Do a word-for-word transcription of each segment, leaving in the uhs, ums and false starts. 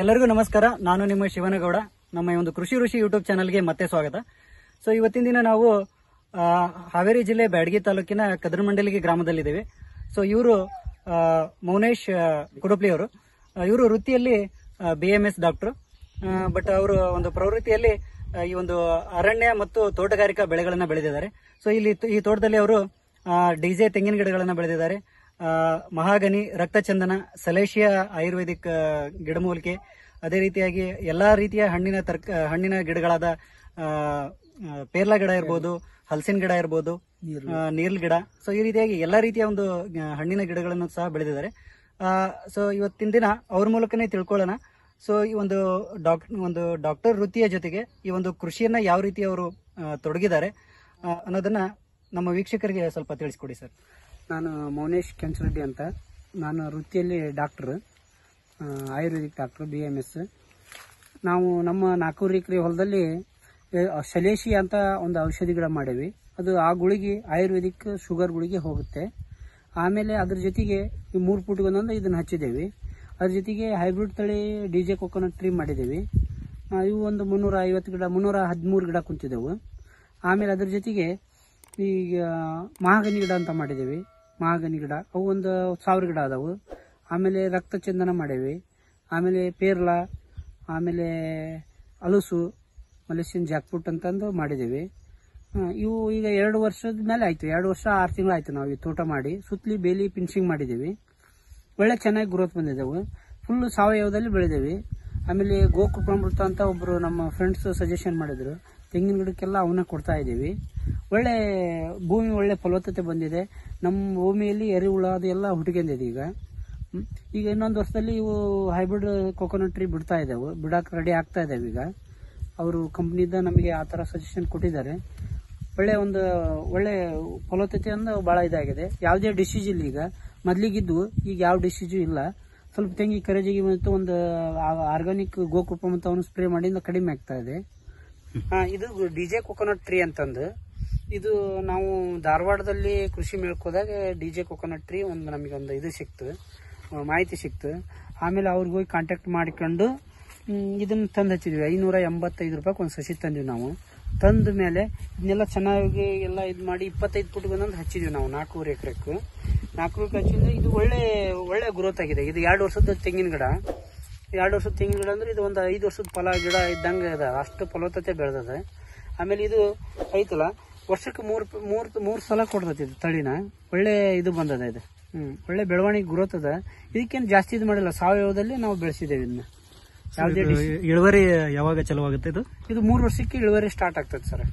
ಎಲ್ಲರಿಗೂ ನಮಸ್ಕಾರ. ನಾನು ನಿಮ್ಮ ಶಿವನಗೌಡ. ನಮ್ಮ ಈ ಒಂದು ಕೃಷಿ ಋಷಿ ಯೂಟ್ಯೂಬ್ ಚಾನಲ್ಗೆ ಮತ್ತೆ ಸ್ವಾಗತ. ಸೊ ಇವತ್ತಿನ ದಿನ ನಾವು ಹಾವೇರಿ ಜಿಲ್ಲೆ ಬ್ಯಾಡಗಿ ತಾಲೂಕಿನ ಕದರಮಂಡಲಗಿ ಗ್ರಾಮದಲ್ಲಿದ್ದೇವೆ. ಸೊ ಇವರು ಮೌನೇಶ್ ಕುಡಪ್ಲಿ ಅವರು. ಇವರು ವೃತ್ತಿಯಲ್ಲಿ B M S doctor, but ಅವರು ಒಂದು ಪ್ರವೃತ್ತಿಯಲ್ಲಿ ಈ ಒಂದು ಅರಣ್ಯ ಮತ್ತು ತೋಟಗಾರಿಕಾ ಬೆಳೆಗಳನ್ನ ಬೆಳೆದಿದ್ದಾರೆ. ಸೊ ಇಲ್ಲಿ ಈ ತೋಟದಲ್ಲಿ ಅವರು ಡಿಜೆ ತೆಂಗಿನ ಗಿಡಗಳನ್ನ ಬೆಳೆದಿದ್ದಾರೆ. ಮಹಾಗನಿ, ರಕ್ತಚಂದನ, ಸಲೇಶಿಯಾ ಆಯುರ್ವೇದಿಕ್ ಗಿಡಮೂಲಿಕೆ, ಅದೇ ರೀತಿಯಾಗಿ ಎಲ್ಲಾ ರೀತಿಯ ಹಣ್ಣಿನ ತರ್ಕ ಹಣ್ಣಿನ ಗಿಡಗಳಾದ ಪೇರ್ಲಾ ಗಿಡ ಇರ್ಬೋದು, ಹಲಸಿನ ಗಿಡ ಇರ್ಬೋದು, ನೀರ್ಲ್ ಗಿಡ. ಸೊ ಈ ರೀತಿಯಾಗಿ ಎಲ್ಲಾ ರೀತಿಯ ಒಂದು ಹಣ್ಣಿನ ಗಿಡಗಳನ್ನು ಸಹ ಬೆಳೆದಿದ್ದಾರೆ. ಸೊ ಇವತ್ತಿನ ದಿನ ಅವ್ರ ಮೂಲಕನೇ ತಿಳ್ಕೊಳ್ಳೋಣ. ಸೊ ಈ ಒಂದು ಡಾಕ್ಟರ್ ಒಂದು ಡಾಕ್ಟರ್ ವೃತ್ತಿಯ ಜೊತೆಗೆ ಈ ಒಂದು ಕೃಷಿಯನ್ನ ಯಾವ ರೀತಿ ಅವರು ತೊಡಗಿದ್ದಾರೆ ಅನ್ನೋದನ್ನ ನಮ್ಮ ವೀಕ್ಷಕರಿಗೆ ಸ್ವಲ್ಪ ತಿಳಿಸ್ಕೊಡಿ ಸರ್. ನಾನು ಮೌನೇಶ್ ಕೆಂಚರೆಡ್ಡಿ ಅಂತ. ನಾನು ವೃತ್ತಿಯಲ್ಲಿ doctor, ayurvedic doctor, B M S. ನಾವು ನಮ್ಮ ನಾಲ್ಕೂರು ಎಕರೆ ಹೊಲದಲ್ಲಿ ಸಲೇಶಿ ಅಂತ ಒಂದು ಔಷಧಿ ಗಿಡ ಮಾಡೇವಿ. ಅದು ಆ ಗುಳಿಗೆ ಆಯುರ್ವೇದಿಕ್ ಶುಗರ್ ಗುಳಿಗೆ ಹೋಗುತ್ತೆ. ಆಮೇಲೆ ಅದ್ರ ಜೊತೆಗೆ ಈ ಮೂರು ಫುಟ್ಗೆ ಒಂದೊಂದು ಇದನ್ನು ಹಚ್ಚಿದ್ದೇವೆ. ಅದ್ರ ಜೊತೆಗೆ ಹೈಬ್ರಿಡ್ ತಳಿ ಡಿ ಜೆ ಕೊಕೊನಟ್ ಟ್ರೀ ಮಾಡಿದ್ದೇವೆ. ಇವು ಒಂದು ಮುನ್ನೂರ ಐವತ್ತು ಗಿಡ ಮುನ್ನೂರ ಹದಿಮೂರು ಗಿಡ ಕುಂತಿದ್ದೆವು. ಆಮೇಲೆ ಅದ್ರ ಜೊತೆಗೆ ಈಗ ಮಹಾಗನಿ ಗಿಡ ಅಂತ ಮಾಡಿದ್ದೇವೆ. ಮಹಾಗನಿ ಗಿಡ ಅವು ಒಂದು ಸಾವಿರ ಗಿಡ ಅದಾವು. ಆಮೇಲೆ ರಕ್ತಚಂದನ ಮಾಡೇವಿ. ಆಮೇಲೆ ಪೇರ್ಲಾ, ಆಮೇಲೆ ಅಲಸು, ಮಲೇಷಿಯನ್ ಜಾಕ್ಫ್ರೂಟ್ ಅಂತಂದು ಮಾಡಿದ್ದೇವೆ. ಇವು ಈಗ ಎರಡು ವರ್ಷದ ಮೇಲೆ ಆಯ್ತು, ಎರಡು ವರ್ಷ ಆರು ತಿಂಗಳು ಆಯ್ತು ನಾವು ಈ ತೋಟ ಮಾಡಿ. ಸುತ್ತಲಿ ಬೇಲಿ ಫಿನಿಶಿಂಗ್ ಮಾಡಿದ್ದೇವೆ. ಒಳ್ಳೆ ಚೆನ್ನಾಗಿ ಗ್ರೋತ್ ಬಂದಿದ್ದೆವು. ಫುಲ್ ಸಾವಯವದಲ್ಲಿ ಬೆಳೆದೇವಿ. ಆಮೇಲೆ ಗೋಕೃಪಾಮೃತ ಅಂತ ಒಬ್ರು ನಮ್ಮ ಫ್ರೆಂಡ್ಸ್ ಸಜೆಷನ್ ಮಾಡಿದ್ರು. ತೆಂಗಿನ ಗಿಡಕ್ಕೆಲ್ಲ ಅವನ್ನ ಕೊಡ್ತಾ ಇದ್ದೀವಿ. ಒಳ್ಳೆ ಭೂಮಿ ಒಳ್ಳೆ ಫಲವತ್ತತೆ ಬಂದಿದೆ. ನಮ್ಮ ಭೂಮಿಯಲ್ಲಿ ಎರೆಹುಳ ಅದು ಎಲ್ಲ ಹುಡುಕೊಂಡಿದೆ. ಈಗ ಈಗ ಇನ್ನೊಂದು ವರ್ಷದಲ್ಲಿ ಇವು ಹೈಬ್ರಿಡ್ ಕೊಕೊನಟ್ ಟ್ರೀ ಬಿಡ್ತಾ ಇದ್ದಾವೆ, ಬಿಡಕ್ಕೆ ರೆಡಿ ಆಗ್ತಾ ಇದ್ದಾವೆ. ಈಗ ಅವರು ಕಂಪ್ನಿಯಿಂದ ನಮಗೆ ಆ ಥರ ಸಜೆಷನ್ ಕೊಟ್ಟಿದ್ದಾರೆ. ಒಳ್ಳೆ ಒಂದು ಒಳ್ಳೆ ಫಲವತ್ತತೆ ಅಂದ್ರೆ ಭಾಳ ಇದಾಗಿದೆ. ಯಾವುದೇ ಡಿಸೀಸ್ ಇಲ್ಲ. ಈಗ ಮೊದ್ಲಿಗಿದ್ದು ಈಗ ಯಾವ ಡಿಸೀಸು ಇಲ್ಲ. ಸ್ವಲ್ಪ ತೆಂಗಿ ಕರೆಜಿಗೆ ಮತ್ತು ಒಂದು ಆರ್ಗಾನಿಕ್ ಗೋಕೃಪ ಮತ್ತು ಅವನು ಸ್ಪ್ರೇ ಮಾಡಿಂದ ಕಡಿಮೆ ಆಗ್ತಾ ಇದೆ. ಇದು ಡಿಜೆ ಕೊಕೊನಟ್ ಟ್ರೀ ಅಂತಂದು, ಇದು ನಾವು ಧಾರವಾಡದಲ್ಲಿ ಕೃಷಿ ಮೇಳ್ಕೋದಾಗ ಡಿಜೆ ಕೊಕೊನಟ್ ಟ್ರೀ ಒಂದು ನಮಗೆ ಒಂದು ಇದು ಸಿಕ್ತು, ಮಾಹಿತಿ ಸಿಕ್ತು. ಆಮೇಲೆ ಅವ್ರಿಗೆ ಹೋಗಿ ಕಾಂಟ್ಯಾಕ್ಟ್ ಮಾಡಿಕೊಂಡು ಇದನ್ನ ತಂದು ಹಚ್ಚಿದ್ವಿ. ಐನೂರ ಎಂಬತ್ತೈದು ರೂಪಾಯಿ ಒಂದು ಸಸಿ ತಂದಿವಿ ನಾವು. ತಂದ ಮೇಲೆ ಇದನ್ನೆಲ್ಲ ಚೆನ್ನಾಗಿ ಎಲ್ಲ ಇದು ಮಾಡಿ ಇಪ್ಪತ್ತೈದು ಫುಟ್ ಬಂದು ಹಚ್ಚಿದ್ವಿ ನಾವು ನಾಲ್ಕೂವರೆ ಎಕರೆಕ್ಕೆ. ನಾಲ್ಕೂವರೆ ಎಕರೆ ಹಚ್ಚಿದ್ರೆ ಇದು ಒಳ್ಳೆ ಒಳ್ಳೆ ಗ್ರೋತ್ ಆಗಿದೆ. ಇದು ಎರಡು ವರ್ಷದ ತೆಂಗಿನ ಗಿಡ. ಎರಡು ವರ್ಷದ ತೆಂಗಿನ ಗಿಡ ಅಂದ್ರೆ ಇದು ಒಂದು ಐದು ವರ್ಷದ ಫಲ ಗಿಡ ಇದ್ದಂಗೆ ಅದ, ಅಷ್ಟು ಫಲವತ್ತತೆ ಬೆಳೆದದ. ಆಮೇಲೆ ಇದು ಐತಲ್ಲ, ವರ್ಷಕ್ಕೆ ಮೂರ್ ಮೂರ್ ಮೂರ್ ಸಲ ಕೊಡ್ತೈತಿ ಇದು ತಳಿನ. ಒಳ್ಳೆ ಇದು ಬಂದದ ಇದು. ಹ್ಮ್ ಒಳ್ಳೆ ಬೆಳವಣಿಗೆ ಗ್ರೋತ್ ಅದ. ಇದಕ್ಕೇನು ಜಾಸ್ತಿ ಇದು ಮಾಡಿಲ್ಲ, ಸಾವಯವದಲ್ಲಿ ನಾವು ಬೆಳೆಸಿದ್ದೇವೆ ಇದನ್ನ. ಯಾವುದೇ ಇಳುವರಿ ಯಾವಾಗ ಚಲೋ ಆಗುತ್ತೆ ಇದು? ಇದು ಮೂರು ವರ್ಷಕ್ಕೆ ಇಳುವರಿ ಸ್ಟಾರ್ಟ್ ಆಗ್ತದೆ ಸರ್.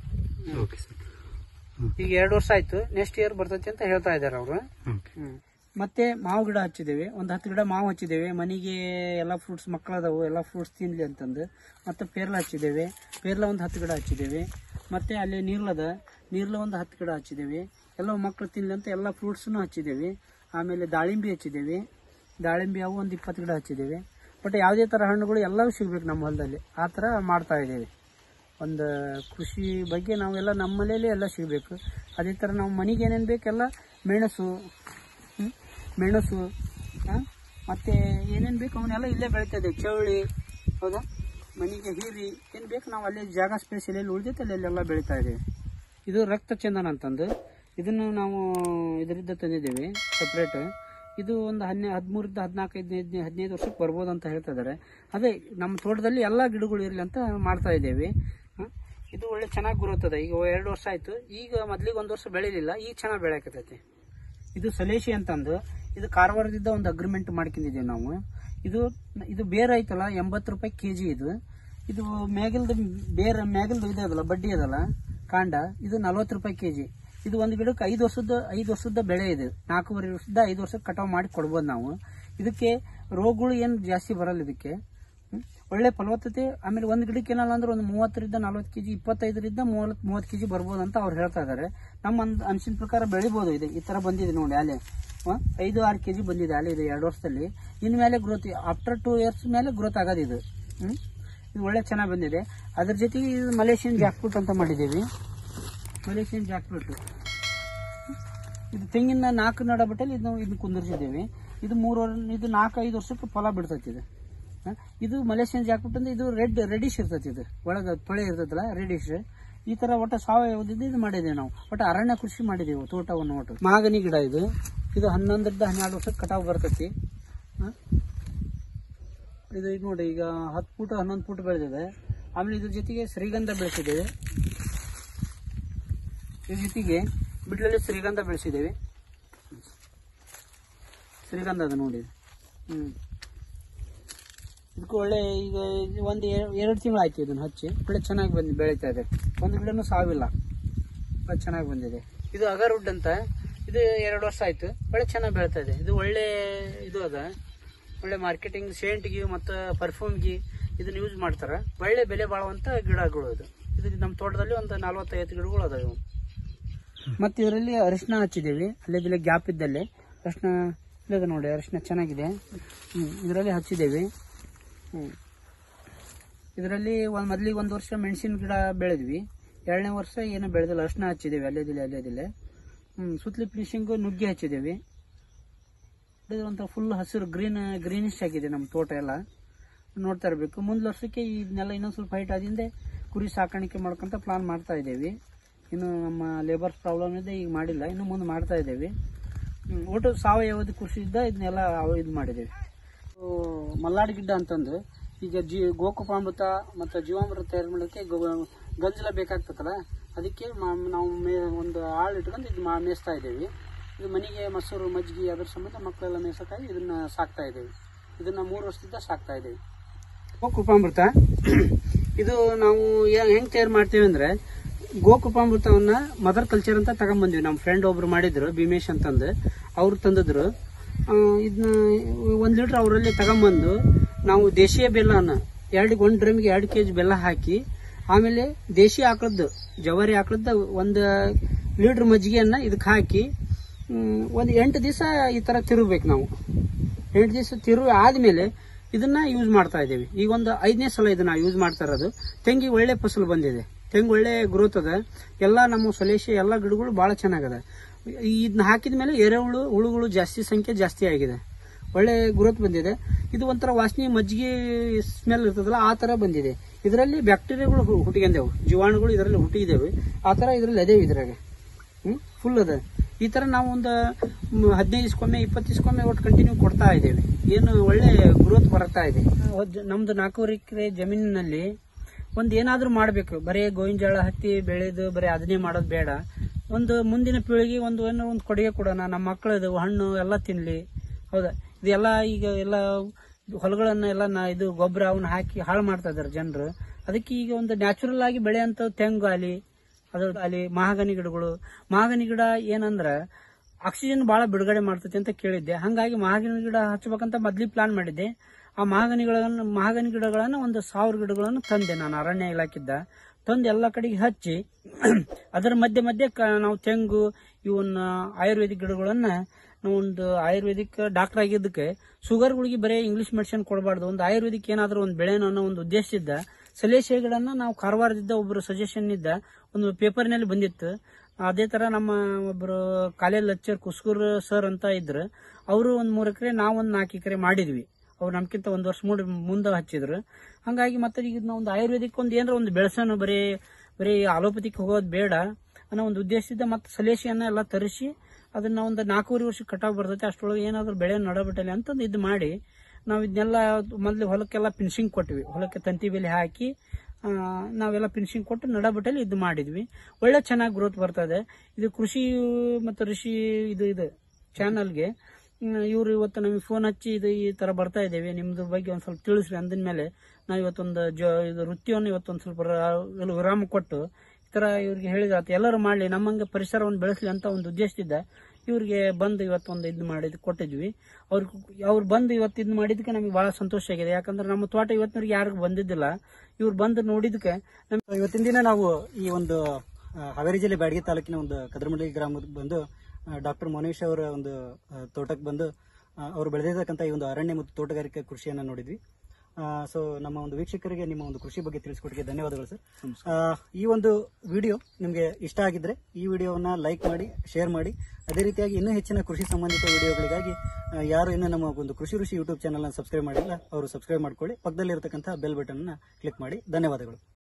ಈಗ ಎರಡು ವರ್ಷ ಆಯ್ತು, ನೆಕ್ಸ್ಟ್ ಇಯರ್ ಬರ್ತೈತಿ ಅಂತ ಹೇಳ್ತಾ ಇದಾರೆ ಅವರು. ಹ್ಮ್ ಮತ್ತೆ ಮಾವು ಗಿಡ ಹಚ್ಚಿದ್ದೇವೆ, ಒಂದು ಹತ್ತು ಗಿಡ ಮಾವು ಹಚ್ಚಿದ್ದೇವೆ. ಮನೆಗೆ ಎಲ್ಲ ಫ್ರೂಟ್ಸ್ ಮಕ್ಕಳದಾವು, ಎಲ್ಲ ಫ್ರೂಟ್ಸ್ ತಿನ್ಲಿ ಅಂತಂದು. ಮತ್ತೆ ಪೇರ್ಲ ಹಚ್ಚಿದ್ದೇವೆ. ಪೇರ್ಲ ಒಂದು ಹತ್ತು ಗಿಡ ಹಚ್ಚಿದ್ದೇವೆ. ಮತ್ತೆ ಅಲ್ಲಿ ನೀರ್ಲದ ನೀರ್ಲ ಒಂದು ಹತ್ತು ಗಿಡ ಹಚ್ಚಿದ್ದೇವೆ. ಎಲ್ಲ ಮಕ್ಕಳು ತಿನ್ಲಿ ಅಂತ ಎಲ್ಲ ಫ್ರೂಟ್ಸ್ನು ಹಚ್ಚಿದ್ದೇವೆ. ಆಮೇಲೆ ದಾಳಿಂಬಿ ಹಚ್ಚಿದ್ದೇವೆ. ದಾಳಿಂಬಿ ಅವು ಒಂದು ಇಪ್ಪತ್ತು ಗಿಡ ಹಚ್ಚಿದ್ದೇವೆ. ಬಟ್ ಯಾವುದೇ ಥರ ಹಣ್ಣುಗಳು ಎಲ್ಲವೂ ಸಿಗ್ಬೇಕು ನಮ್ಮ ಹೊಲದಲ್ಲಿ, ಆ ಥರ ಮಾಡ್ತಾ ಇದ್ದೇವೆ. ಒಂದು ಕೃಷಿ ಬಗ್ಗೆ ನಾವೆಲ್ಲ ನಮ್ಮ ಮನೆಯಲ್ಲೇ ಎಲ್ಲ ಸಿಗಬೇಕು. ಅದೇ ಥರ ನಾವು ಮನೆಗೆ ಏನೇನು ಬೇಕೆಲ್ಲ ಮೆಣಸು ಮೆಣಸು ಮತ್ತೆ ಏನೇನು ಬೇಕು ಅವನ್ನೆಲ್ಲ ಇಲ್ಲೇ ಬೆಳೀತಾ ಇದ್ದೇವೆ. ಚೌಳಿ, ಹೌದಾ, ಮನೆಗೆ ಹೀರಿ ಏನು ಬೇಕು ನಾವು ಅಲ್ಲೇ ಜಾಗ ಸ್ಪೇಸ್ ಎಲ್ಲೆಲ್ಲಿ ಉಳಿದೈತೆ ಅಲ್ಲೆಲ್ಲ ಬೆಳೀತಾ ಇದ್ದೇವೆ. ಇದು ರಕ್ತಚಂದನ ಅಂತಂದು ಇದನ್ನು ನಾವು ಇದರಿಂದ ತಂದಿದ್ದೇವೆ ಸಪ್ರೇಟ್. ಇದು ಒಂದು ಹನ್ನೆ ಹದಿಮೂರಿಂದ ಹದಿನಾಲ್ಕು ಹದಿನೈದು ಹದಿನೈದು ವರ್ಷಕ್ಕೆ ಬರ್ಬೋದು ಅಂತ ಹೇಳ್ತಾ ಇದ್ದಾರೆ. ಅದೇ ನಮ್ಮ ತೋಟದಲ್ಲಿ ಎಲ್ಲ ಗಿಡಗಳು ಇರಲಿ ಅಂತ ಮಾಡ್ತಾ ಇದ್ದೇವೆ. ಇದು ಒಳ್ಳೆ ಚೆನ್ನಾಗಿ ಗುರುತ್ತದೆ. ಈಗ ಎರಡು ವರ್ಷ ಆಯ್ತು. ಈಗ ಮೊದ್ಲಿಗೆ ಒಂದು ವರ್ಷ ಬೆಳಿಲಿಲ್ಲ, ಈಗ ಚೆನ್ನಾಗಿ ಬೆಳೆಯಕತ್ತೈತಿ. ಇದು ಸಲೇಶಿ ಅಂತಂದು ಇದು ಕಾರವಾರದಿಂದ ಒಂದು ಅಗ್ರಿಮೆಂಟ್ ಮಾಡ್ಕೊಂಡಿದ್ದೇವೆ ನಾವು. ಇದು ಇದು ಬೇರೆ ಐತಲ್ಲ, ಎಂಬತ್ತು ರೂಪಾಯಿ ಕೆಜಿ. ಇದು ಇದು ಮೇಗಲ್ದು ಬೇರೆ ಮೇಗಲ್ದು ಇದೆ ಅದಲ್ಲ, ಬಡ್ಡಿ ಅದಲ್ಲ ಕಾಂಡ, ಇದು ನಲ್ವತ್ತು ರೂಪಾಯಿ ಕೆಜಿ. ಇದು ಒಂದು ಗಿಡಕ್ಕೆ ಐದು ವರ್ಷದ ಐದು ವರ್ಷದ ಬೆಳೆ ಇದೆ. ನಾಲ್ಕೂವರೆ ವರ್ಷದ ಐದು ವರ್ಷಕ್ಕೆ ಕಟಾವು ಮಾಡಿ ಕೊಡ್ಬೋದು ನಾವು. ಇದಕ್ಕೆ ರೋಗಗಳು ಏನು ಜಾಸ್ತಿ ಬರಲ್ಲ ಇದಕ್ಕೆ. ಒಳ್ಳೆ ಫಲವತ್ತತೆ. ಆಮೇಲೆ ಒಂದು ಗಿಡಕ್ಕೆ ಏನಲ್ಲ ಅಂದ್ರೆ ಒಂದು ಮೂವತ್ತರಿಂದ ನಲ್ವತ್ತು ಕೆಜಿ ಇಪ್ಪತ್ತೈದರಿಂದ ಮೂವತ್ತು ಮೂವತ್ತು ಕೆಜಿ ಬರ್ಬೋದು ಅಂತ ಅವ್ರು ಹೇಳ್ತಾ ಇದ್ದಾರೆ. ನಮ್ಮ ಅನ್ಸಿನ ಪ್ರಕಾರ ಬೆಳಿಬೋದು. ಇದೆ ಈ ತರ ಬಂದಿದೆ ನೋಡಿ, ಅಲೆ ಐದು ಆರು ಕೆಜಿ ಬಂದಿದೆ ಅಲೆ ಇದು ಎರಡು ವರ್ಷದಲ್ಲಿ. ಇನ್ ಮೇಲೆ ಗ್ರೋತ್ ಆಫ್ಟರ್ ಟೂ ಇಯರ್ಸ್ ಮೇಲೆ ಗ್ರೋತ್ ಆಗೋದು ಇದು. ಹ್ಮ್ ಇದು ಒಳ್ಳೆ ಚೆನ್ನಾಗಿ ಬಂದಿದೆ. ಅದ್ರ ಜೊತೆಗೆ ಇದು ಮಲೇಷಿಯನ್ ಜಾಕ್ಫ್ರೂಟ್ ಅಂತ ಮಾಡಿದ್ದೀವಿ. ಮಲೇಷಿಯನ್ ಜಾಕ್ಫ್ರೂಟ್ ಇದು ತೆಂಗಿನ ನಾಲ್ಕು ನಡ ಬಿಟ್ಟಲ್ಲಿ ಇದು ಇದನ್ನ ಕುಂದಿರ್ಸಿದ್ದೇವೆ. ಇದು ಮೂರು ಇದು ನಾಲ್ಕು ಐದು ವರ್ಷಕ್ಕೆ ಫಲ ಬಿಡ್ತೈತಿ ಇದು. ಇದು ಮಲೇಷಿಯನ್ ಜಾಕ್ಫ್ರೂಟ್ ಅಂದ್ರೆ ಇದು ರೆಡ್ ರೆಡಿಶ್ ಇರ್ತೈತಿ, ಇದು ಒಳಗ ತೊಳೆ ಇರ್ತೈತಲ್ಲ ರೆಡಿಶ್. ಈ ತರ ಒಟ್ಟು ಸಾವಯವದಿಂದ ಇದು ಮಾಡಿದ್ದೇವೆ ನಾವು. ಒಟ್ಟು ಅರಣ್ಯ ಕೃಷಿ ಮಾಡಿದ್ದೇವೆ ತೋಟವನ್ನು. ಒಟ್ಟು ಮಾಗನಿ ಗಿಡ ಇದು ಇದು ಹನ್ನೊಂದರಿಂದ ಹನ್ನೆರಡು ವರ್ಷಕ್ಕೆ ಕಟಾವು ಬರ್ತೈತಿ. ಇದು ಈಗ ನೋಡಿ, ಈಗ ಹತ್ತು ಫೂಟ್ ಹನ್ನೊಂದು ಫೂಟ್ ಬೆಳೆದಿದೆ. ಆಮೇಲೆ ಇದ್ರ ಜೊತೆಗೆ ಶ್ರೀಗಂಧ ಬೆಳೆಸಿದ್ದೇವೆ. ಇದ್ರ ಜೊತೆಗೆ ಬಿಡ್ಲಲ್ಲಿ ಶ್ರೀಗಂಧ ಬೆಳೆಸಿದ್ದೇವೆ. ಶ್ರೀಗಂಧ ಅದ ನೋಡಿ. ಹ್ಮ್ ಇದಕ್ಕೂ ಒಳ್ಳೆ ಈಗ ಒಂದು ಎರಡು ತಿಂಗಳು ಆಯ್ತು ಇದನ್ನ ಹಚ್ಚಿ. ಒಳ್ಳೆ ಚೆನ್ನಾಗಿ ಬಂದು ಬೆಳೀತಾ ಇದೆ. ಒಂದು ಗಿಡನೂ ಸಾವಿಲ್ಲ, ಒಳ್ಳೆ ಚೆನ್ನಾಗಿ ಬಂದಿದೆ. ಇದು ಅಗರ್ವುಡ್ ಅಂತ, ಇದು ಎರಡು ವರ್ಷ ಆಯ್ತು. ಒಳ್ಳೆ ಚೆನ್ನಾಗಿ ಬೆಳೀತಾ ಇದೆ. ಇದು ಒಳ್ಳೆ ಇದು ಅದ, ಒಳ್ಳೆ ಮಾರ್ಕೆಟಿಂಗ್ ಸೆಂಟ್ಗೆ ಮತ್ತು ಪರ್ಫ್ಯೂಮ್ಗೆ ಇದನ್ನ ಯೂಸ್ ಮಾಡ್ತಾರೆ. ಒಳ್ಳೆ ಬೆಲೆ ಬಾಳುವಂತ ಗಿಡಗಳು ಇದು. ಇದು ನಮ್ಮ ತೋಟದಲ್ಲಿ ಒಂದು ನಲ್ವತ್ತೈವತ್ತು ಗಿಡಗಳು ಅದಾವೆ. ಮತ್ತೆ ಇದರಲ್ಲಿ ಅರಿಶಿನ ಹಚ್ಚಿದ್ದೇವೆ. ಅಲ್ಲೇ ಗ್ಯಾಪ್ ಇದ್ದಲ್ಲಿ ಅರಿಶಿನ ಇಲ್ಲದ ನೋಡಿ, ಅರಿಶಿನ ಚೆನ್ನಾಗಿದೆ. ಹ್ಮ್ ಇದರಲ್ಲಿ ಹಚ್ಚಿದ್ದೇವೆ. ಹ್ಮ್ ಇದರಲ್ಲಿ ಒಂದ್ ಮೊದ್ಲಿಗೆ ಒಂದು ವರ್ಷ ಮೆಣಸಿನ ಗಿಡ ಬೆಳೆದ್ವಿ. ಎರಡನೇ ವರ್ಷ ಏನು ಬೆಳೆದಿಲ್ಲ, ಅರಿಶಿನ ಹಚ್ಚಿದ್ದೇವೆ ಅಲ್ಲೇದಿಲ್ಲ ಅಲ್ಲೇದಿಲ್ಲ. ಹ್ಮ್ ಸುತ್ತಲಿ ಫಿನಿಶಿಂಗು ನುಗ್ಗೆ ಹಚ್ಚಿದ್ದೇವೆ. ಒಂಥರ ಫುಲ್ ಹಸಿರು ಗ್ರೀನ್ ಗ್ರೀನಿಶ್ ಆಗಿದೆ ನಮ್ಮ ತೋಟ ಎಲ್ಲ. ನೋಡ್ತಾ ಇರಬೇಕು. ಮುಂದ್ ವರ್ಷಕ್ಕೆ ಇದನ್ನೆಲ್ಲ ಇನ್ನೊಂದು ಸ್ವಲ್ಪ ಹೈಟ್ ಆದಿಂದೆ ಕುರಿ ಸಾಕಾಣಿಕೆ ಮಾಡ್ಕೊಂತ ಪ್ಲಾನ್ ಮಾಡ್ತಾ ಇದ್ದೇವೆ. ಇನ್ನು ನಮ್ಮ ಲೇಬರ್ಸ್ ಪ್ರಾಬ್ಲಮ್ ಇದೆ, ಈಗ ಮಾಡಿಲ್ಲ, ಇನ್ನು ಮುಂದೆ ಮಾಡ್ತಾ ಇದ್ದೇವೆ. ಒಟ್ಟು ಸಾವಯವದ ಕೃಷಿ ಇದ್ದ ಇದನ್ನೆಲ್ಲ ಇದು ಮಾಡಿದ್ದೇವೆ. ಮಲ್ನಾಡ್ ಗಿಡ್ಡ ಅಂತಂದು ಈಗ ಜೀ ಗೋಕುಪಾಮೃತ ಮತ್ತು ಜೀವಾಮೃತ ತಯಾರು ಮಾಡೋಕ್ಕೆ ಗಂಜಲ ಬೇಕಾಗ್ತದಲ್ಲ, ಅದಕ್ಕೆ ನಾವು ಮೇ ಒಂದು ಆಳು ಇಟ್ಕೊಂಡು ಇದು ಮೇಯಿಸ್ತಾ ಇದ್ದೇವೆ. ಇದು ಮನೆಗೆ ಮೊಸರು ಮಜ್ಜಿಗೆ ಅದ್ರ ಸಂಬಂಧ ಮಕ್ಕಳೆಲ್ಲ ಮೇಯ್ಸಕ್ಕಾಗಿ ಇದನ್ನ ಸಾಕ್ತಾ ಇದ್ದೇವೆ. ಇದನ್ನ ಮೂರು ವರ್ಷದಿಂದ ಸಾಕ್ತಾ ಇದ್ದೇವೆ. ಗೋಕುಪಾಮೃತ ಇದು ನಾವು ಹೆಂಗ್ ತಯಾರು ಮಾಡ್ತೇವೆ ಅಂದ್ರೆ, ಗೋಕುಪಾಮೃತವನ್ನ ಮದರ್ ಕಲ್ಚರ್ ಅಂತ ತಗೊಂಡ್ಬಂದ್ವಿ. ನಮ್ಮ ಫ್ರೆಂಡ್ ಒಬ್ರು ಮಾಡಿದ್ರು, ಭೀಮೇಶ್ ಅಂತಂದು, ಅವ್ರು ತಂದಿದ್ರು. ಇದನ್ನ ಒಂದ್ ಲೀಟರ್ ಅವರಲ್ಲಿ ತಗೊಂಡ್ಬಂದು ನಾವು ದೇಶೀಯ ಬೆಲ್ಲನ ಎರಡು ಒಂದ್ ಡ್ರಮ್ಗೆ ಎರಡು ಕೆಜಿ ಬೆಲ್ಲ ಹಾಕಿ, ಆಮೇಲೆ ದೇಶಿ ಆಕಳದ್ದು ಜವಾರಿ ಆಕಳದ್ದು ಒಂದು ಲೀಟರ್ ಮಜ್ಜಿಗೆಯನ್ನ ಇದಕ್ಕೆ ಹಾಕಿ ಒಂದು ಎಂಟು ದಿವಸ ಈ ತರ ತಿರುಗಬೇಕು ನಾವು. ಎಂಟು ದಿವಸ ತಿರುಗಿ ಆದ್ಮೇಲೆ ಇದನ್ನ ಯೂಸ್ ಮಾಡ್ತಾ ಇದ್ದೇವೆ. ಈಗ ಒಂದು ಐದನೇ ಸಲ ಇದನ್ನ ಯೂಸ್ ಮಾಡ್ತಾ ಇರೋದು. ತೆಂಗಿ ಒಳ್ಳೆ ಫಸಲು ಬಂದಿದೆ, ತೆಂಗು ಒಳ್ಳೆ ಗ್ರೋತ್ ಅದ. ಎಲ್ಲ ನಮ್ಮ ಸ್ವಲೇಶಿ ಎಲ್ಲ ಗಿಡಗಳು ಬಹಳ ಚೆನ್ನಾಗದ. ಇದನ್ನ ಹಾಕಿದ ಮೇಲೆ ಎರೆಹುಳು ಹುಳುಗಳು ಜಾಸ್ತಿ ಸಂಖ್ಯೆ ಜಾಸ್ತಿ ಆಗಿದೆ, ಒಳ್ಳೆ ಗ್ರೋತ್ ಬಂದಿದೆ. ಇದು ಒಂಥರ ವಾಸನೆ ಮಜ್ಜಿಗೆ ಸ್ಮೆಲ್ ಇರ್ತದಲ್ಲ, ಆ ತರ ಬಂದಿದೆ. ಇದರಲ್ಲಿ ಬ್ಯಾಕ್ಟೀರಿಯಾಗಳು ಹುಟ್ಟಿಗೆಂದೆವು, ಜೀವಾಣುಗಳು ಇದರಲ್ಲಿ ಹುಟ್ಟಿದ್ದೇವೆ. ಆ ತರ ಇದರಲ್ಲಿ ಅದೇವು ಇದ್ರಾಗ ಹ್ಮ್ ಫುಲ್ ಅದ. ಈ ತರ ನಾವು ಒಂದು ಹದಿನೈದು ದಿವಸಕ್ಕೊಮ್ಮೆ ಇಪ್ಪತ್ತು ದಿವಸಕ್ಕೊಮ್ಮೆ ಒಟ್ಟು ಕಂಟಿನ್ಯೂ ಕೊಡ್ತಾ ಇದ್ದೇವೆ. ಏನು ಒಳ್ಳೆ ಗ್ರೋತ್ ಬರ್ತಾ ಇದೆ. ನಮ್ದು ನಾಲ್ಕೂವರೆ ಎಕರೆ ಜಮೀನಿನಲ್ಲಿ ಒಂದ್ ಏನಾದ್ರೂ ಮಾಡ್ಬೇಕು. ಬರೀ ಗೋವಿನ ಜೋಳ ಹತ್ತಿ ಬೆಳೆದು ಬರೀ ಅದನ್ನೇ ಮಾಡೋದು ಬೇಡ. ಒಂದು ಮುಂದಿನ ಪೀಳಿಗೆ ಒಂದು ಏನೋ ಒಂದು ಕೊಡುಗೆ ಕೊಡೋಣ. ನಮ್ಮ ಮಕ್ಕಳದು ಹಣ್ಣು ಎಲ್ಲ ತಿನ್ಲಿ. ಹೌದಾ, ಇದೆಲ್ಲ ಈಗ ಎಲ್ಲ ಹೊಲಗಳನ್ನ ಎಲ್ಲ ಇದು ಗೊಬ್ಬರ ಅವನ್ನ ಹಾಕಿ ಹಾಳು ಮಾಡ್ತಾ ಇದಾರೆ ಜನರು. ಅದಕ್ಕೆ ಈಗ ಒಂದು ನ್ಯಾಚುರಲ್ ಆಗಿ ಬೆಳೆಯಂತ ತೆಂಗು ಆಲಿ ಅದ್ರ ಅಲ್ಲಿ ಮಹಾಗನಿ ಗಿಡಗಳು. ಮಹಾಗನಿ ಗಿಡ ಏನಂದ್ರ ಆಕ್ಸಿಜನ್ ಬಹಳ ಬಿಡುಗಡೆ ಮಾಡ್ತೈತಿ ಅಂತ ಕೇಳಿದ್ದೆ. ಹಂಗಾಗಿ ಮಹಾಗನಿ ಗಿಡ ಹಚ್ಚಬೇಕಂತ ಮೊದ್ಲಿ ಪ್ಲಾನ್ ಮಾಡಿದ್ದೆ. ಆ ಮಹಾಗನಿಗಳನ್ನು ಮಹಾಗನಿ ಗಿಡಗಳನ್ನ ಒಂದು ಸಾವಿರ ಗಿಡಗಳನ್ನು ತಂದೆ ನಾನು ಅರಣ್ಯ ಇಲಾಖೆಯಿಂದ ತಂದು ಎಲ್ಲ ಕಡೆಗೆ ಹಚ್ಚಿ ಅದರ ಮಧ್ಯೆ ಮಧ್ಯೆ ನಾವು ತೆಂಗು ಇವನ್ನ ಆಯುರ್ವೇದಿಕ್ ಗಿಡಗಳನ್ನ ನಾವು ಒಂದು ಆಯುರ್ವೇದಿಕ್ ಡಾಕ್ಟರ್ ಆಗಿದ್ದಕ್ಕೆ ಶುಗರ್ಗಳಿಗೆ ಬರೀ ಇಂಗ್ಲಿಷ್ ಮೆಡಿಸಿನ್ ಕೊಡಬಾರ್ದು, ಒಂದು ಆಯುರ್ವೇದಿಕ್ ಏನಾದ್ರೂ ಒಂದು ಬೆಳೆನೋ ಅನ್ನೋ ಒಂದು ಉದ್ದೇಶದಿಂದ ಸಲೇಶೆ ಗಿಡನ್ನ ನಾವು ಕಾರವಾರದಿಂದ ಒಬ್ಬರು ಸಜೆಷನ್ ಇದ್ದ ಒಂದು ಪೇಪರ್ ನಲ್ಲಿ ಬಂದಿತ್ತು. ಅದೇ ತರ ನಮ್ಮ ಒಬ್ಬರು ಕಾಲೇಜ್ ಲೆಕ್ಚರ್ ಕುಸ್ಕೂರ್ ಸರ್ ಅಂತ ಇದ್ರು, ಅವರು ಒಂದ್ ಮೂರ್ ಎಕರೆ ನಾವೊಂದ್ ನಾಲ್ಕು ಎಕರೆ ಮಾಡಿದ್ವಿ. ಅವ್ರು ನಮ್ಕಿಂತ ಒಂದ್ ವರ್ಷ ಮೂಡ್ ಮುಂದೆ ಹಚ್ಚಿದ್ರು. ಹಂಗಾಗಿ ಮತ್ತೆ ಈಗ ನಾವು ಒಂದು ಆಯುರ್ವೇದಿಕ್ ಒಂದು ಏನಾರ ಒಂದು ಬೆಳೆಸೋಣ, ಬರೀ ಬರೀ ಅಲೋಪತಿಕ್ ಹೋಗೋದು ಬೇಡ ಅನ್ನೋ ಒಂದು ಉದ್ದೇಶದಿಂದ ಮತ್ತೆ ಸಲೇಶಿಯನ್ನ ಎಲ್ಲ ತರಿಸಿ ಅದನ್ನ ಒಂದು ನಾಲ್ಕೂವರೆ ವರ್ಷ ಕಟಾವ್ ಬರ್ತೈತೆ. ಅಷ್ಟೊಳಗೆ ಏನಾದ್ರು ಬೆಳೆ ನಡಬಿಟ್ಟಲಿ ಅಂತಂದು ಇದು ಮಾಡಿ ನಾವು ಇದನ್ನೆಲ್ಲ ಮೊದ್ಲು ಹೊಲಕ್ಕೆಲ್ಲ ಫಿನಿಶಿಂಗ್ ಕೊಟ್ವಿ. ಹೊಲಕ್ಕೆ ತಂತಿ ಬೇಲಿ ಹಾಕಿ ನಾವೆಲ್ಲ ಫಿನಿಶಿಂಗ್ ಕೊಟ್ಟು ನಡಬಿಟ್ಟಲ್ಲಿ ಇದು ಮಾಡಿದ್ವಿ. ಒಳ್ಳೆ ಚೆನ್ನಾಗಿ ಗ್ರೋತ್ ಬರ್ತದೆ. ಇದು ಕೃಷಿ ಮತ್ತು ಋಷಿ ಇದು ಇದು ಚಾನಲ್ಗೆ ಇವ್ರು ಇವತ್ತು ನಮಗೆ ಫೋನ್ ಹಚ್ಚಿ ಇದು ಈ ತರ ಬರ್ತಾ ಇದ್ದೇವೆ, ನಿಮ್ದು ಬಗ್ಗೆ ಒಂದ್ ಸ್ವಲ್ಪ ತಿಳಿಸ್ರಿ ಅಂದಿನ ಮೇಲೆ ನಾವು ಇವತ್ತೊಂದು ಜ ಇದು ವೃತ್ತಿಯನ್ನು ಇವತ್ತೊಂದು ಸ್ವಲ್ಪ ವಿರಾಮ ಕೊಟ್ಟು ಈ ತರ ಇವ್ರಿಗೆ ಹೇಳಿದ್ರೆ ಎಲ್ಲರೂ ಮಾಡ್ಲಿ, ನಮ್ಮಂಗೆ ಪರಿಸರವನ್ನು ಬೆಳೆಸ್ಲಿ ಅಂತ ಒಂದು ಉದ್ದೇಶದಿಂದ ಇವ್ರಿಗೆ ಬಂದು ಇವತ್ತೊಂದು ಇದು ಮಾಡಿದ್ ಕೊಟ್ಟಿದ್ವಿ. ಅವ್ರ ಅವ್ರು ಬಂದು ಇವತ್ತು ಇದು ಮಾಡಿದಕ್ಕೆ ನಮಗೆ ಬಹಳ ಸಂತೋಷ ಆಗಿದೆ. ಯಾಕಂದ್ರೆ ನಮ್ಮ ತೋಟ ಇವತ್ತಿನವರೆಗೆ ಯಾರಿಗೂ ಬಂದಿದ್ದಿಲ್ಲ. ಇವ್ರು ಬಂದು ನೋಡಿದಕ್ಕೆ ಇವತ್ತಿನ ದಿನ ನಾವು ಈ ಒಂದು ಹಾವೇರಿ ಜಿಲ್ಲೆ ಬ್ಯಾಡಗಿ ತಾಲೂಕಿನ ಒಂದು ಕದರಮಂಡಲಗಿ ಗ್ರಾಮದ ಬಂದು ಡಾಕ್ಟರ್ ಮೌನೇಶ್ ಅವರ ಒಂದು ತೋಟಕ್ಕೆ ಬಂದು ಅವರು ಬೆಳೆದಿರ್ತಕ್ಕಂಥ ಈ ಒಂದು ಅರಣ್ಯ ಮತ್ತು ತೋಟಗಾರಿಕೆ ಕೃಷಿಯನ್ನ ನೋಡಿದ್ವಿ. ಸೊ ನಮ್ಮ ಒಂದು ವೀಕ್ಷಕರಿಗೆ ನಿಮ್ಮ ಒಂದು ಕೃಷಿ ಬಗ್ಗೆ ತಿಳಿಸ್ಕೊಟ್ಟಿಗೆ ಧನ್ಯವಾದಗಳು ಸರ್. ಈ ಒಂದು ವಿಡಿಯೋ ನಿಮಗೆ ಇಷ್ಟ ಆಗಿದ್ರೆ ಈ ವಿಡಿಯೋವನ್ನ ಲೈಕ್ ಮಾಡಿ, ಶೇರ್ ಮಾಡಿ. ಅದೇ ರೀತಿಯಾಗಿ ಇನ್ನೂ ಹೆಚ್ಚಿನ ಕೃಷಿ ಸಂಬಂಧಿತ ವಿಡಿಯೋಗಳಿಗಾಗಿ ಯಾರು ಇನ್ನೂ ನಮ್ಮ ಒಂದು ಕೃಷಿ ಋಷಿ ಯೂಟ್ಯೂಬ್ ಚಾನಲ್ ಸಬ್ಸ್ಕ್ರೈಬ್ ಮಾಡಿಲ್ಲ ಅವರು ಸಬ್ಸ್ಕ್ರೈಬ್ ಮಾಡ್ಕೊಳ್ಳಿ. ಪಕ್ಕದಲ್ಲಿರತಕ್ಕಂಥ ಬೆಲ್ ಬಟನ್ ಕ್ಲಿಕ್ ಮಾಡಿ. ಧನ್ಯವಾದಗಳು.